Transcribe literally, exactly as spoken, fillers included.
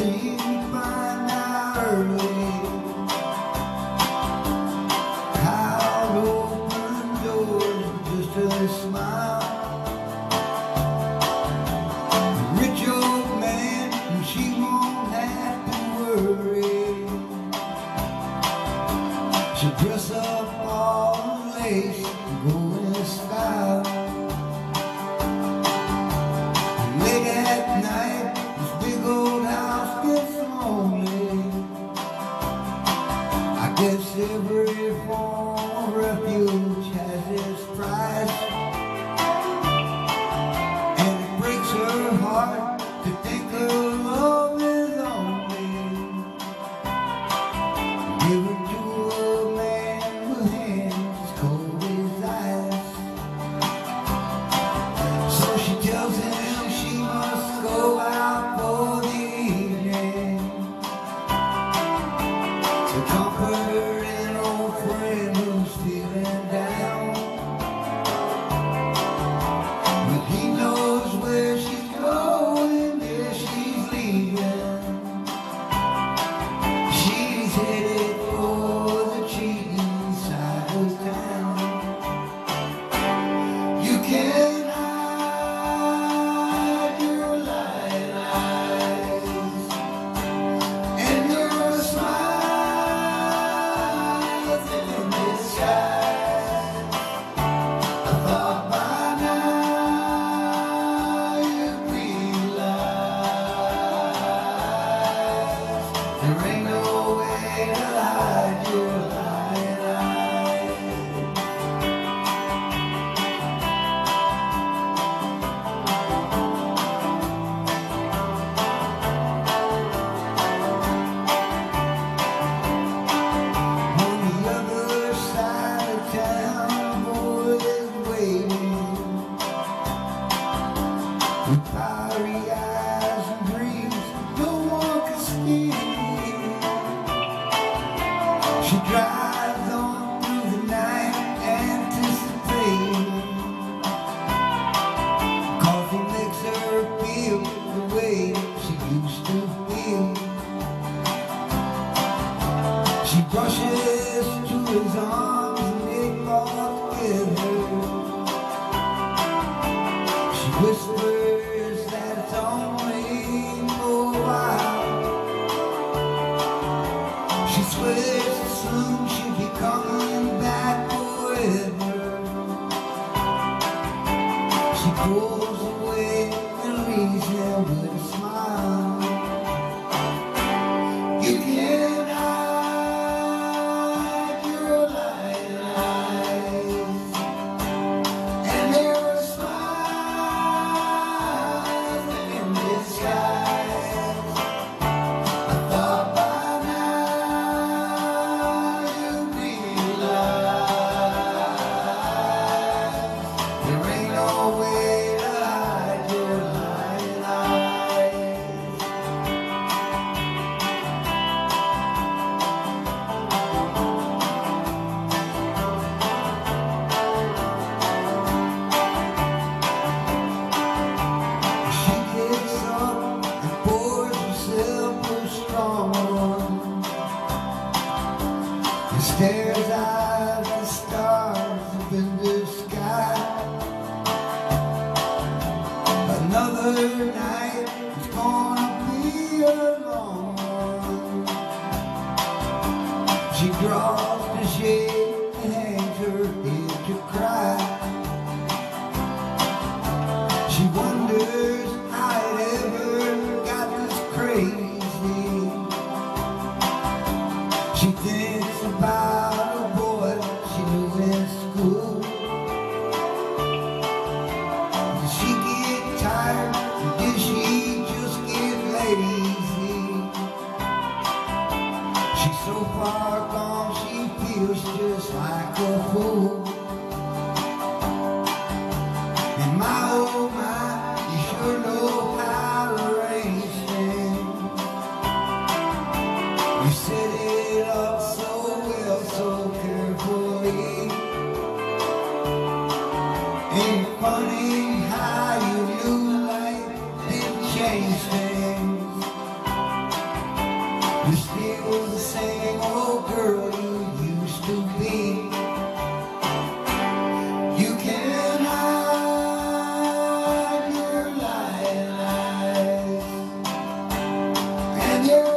seemed to find out early how to open doors with just a smile. A rich old man, and she won't have to worry. She'll dress up all in lace and go in style. Late at night, this big old house gets lonely. I guess every form of refuge has its price, and it breaks her heart to think her love is only given to a man with hands as cold as ice. So she tells him she must go out for the evening to comfort an old friend who's feeling down. But he knows where she's going, where she's leaving. She's headed for the cheating side of town. You can hide your lying eyes and your smiles in disguise. I thought by now you'd realize there ain't no way to hide your lying eyes. On the other side of town, a boy is waiting with fiery eyes and dreams no one can steal. She drives on through the night, anticipating, 'cause he makes her feel the way she used to feel. She rushes to his arms and they fall together. She whispers that it's only for a while. She swears that soon she'll be coming back forever. She pulls away and leaves him with a smile. You can't hide your lying eyes and their smiles in disguise. I thought by now you'd realize there ain't no way to hide your lying eyes. She gets up and pours herself a strong one and stares out at the stars up in the sky. Another night is gonna be a long one. She draws the shade and hangs her head to cry. She wonders how it ever got this crazy. She thinks about a boy she knew in school. Did she get tired or did she just get lazy? She's so far gone she feels just like a fool. And my oh my, you sure know how to arrange things. You set it up so well, so carefully. Ain't it funny how you knew life didn't change things? You're still the same old girl you used to be. You can't hide your lying eyes and your